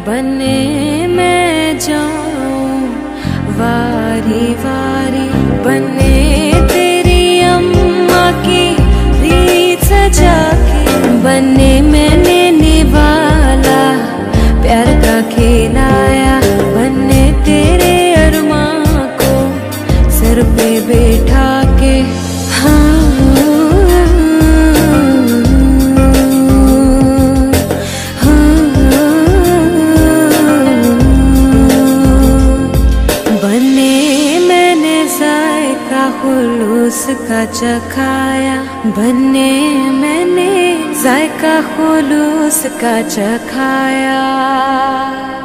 बने मैं जाऊं वारी वारी, बने तेरी अम्मा की रीत सजा के, बने मैंने निभाला प्यार का खिलाया, बने तेरे अरमां को सर पे बैठा के। हाँ खुलूस का चखाया, बने मैंने जायका खुलूस का चखाया।